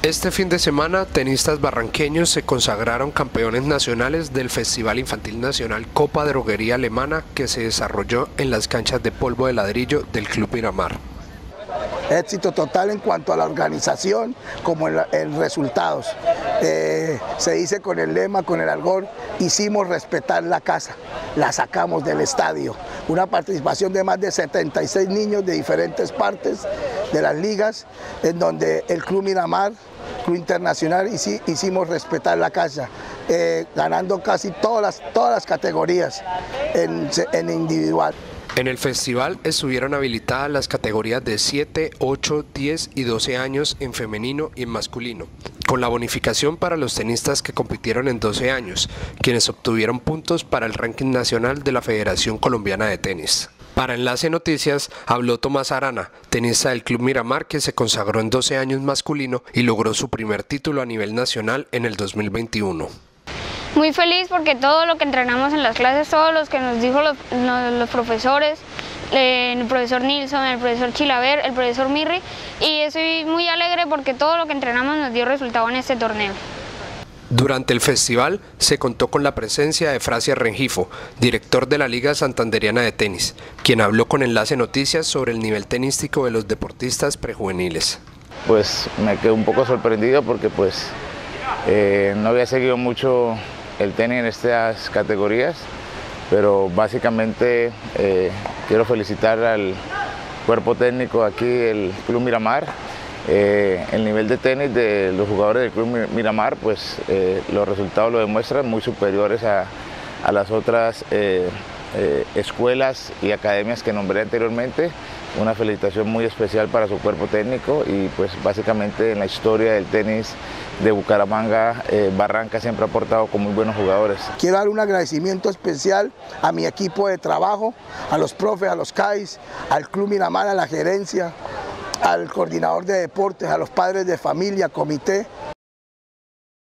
Este fin de semana, tenistas barranqueños se consagraron campeones nacionales del Festival Infantil Nacional Copa Droguería Alemana que se desarrolló en las canchas de polvo de ladrillo del Club Miramar. Éxito total en cuanto a la organización como en resultados. Se dice con el lema, con el algor, hicimos respetar la casa, la sacamos del estadio. Una participación de más de 76 niños de diferentes partes de las ligas, en donde el Club Miramar, Club Internacional, hicimos respetar la casa, ganando casi todas las categorías en individual. En el festival estuvieron habilitadas las categorías de 7, 8, 10 y 12 años en femenino y en masculino, con la bonificación para los tenistas que compitieron en 12 años, quienes obtuvieron puntos para el ranking nacional de la Federación Colombiana de Tenis. Para Enlace Noticias habló Tomás Arana, tenista del Club Miramar que se consagró en 12 años masculino y logró su primer título a nivel nacional en el 2021. Muy feliz porque todo lo que entrenamos en las clases, todos los que nos dijo los profesores, el profesor Nilsson, el profesor Chilaver, el profesor Mirri, y estoy muy alegre porque todo lo que entrenamos nos dio resultado en este torneo. Durante el festival se contó con la presencia de Francia Rengifo, director de la Liga Santanderiana de Tenis, quien habló con Enlace Noticias sobre el nivel tenístico de los deportistas prejuveniles. Pues me quedé un poco sorprendido porque no había seguido mucho el tenis en estas categorías, pero básicamente quiero felicitar al cuerpo técnico aquí del Club Miramar. El nivel de tenis de los jugadores del Club Miramar, pues los resultados lo demuestran, muy superiores a las otras escuelas y academias que nombré anteriormente. Una felicitación muy especial para su cuerpo técnico y pues básicamente en la historia del tenis de Bucaramanga, Barranca siempre ha aportado con muy buenos jugadores. Quiero dar un agradecimiento especial a mi equipo de trabajo, a los profes, a los CAIs, al Club Miramar, a la gerencia, al coordinador de deportes, a los padres de familia, comité,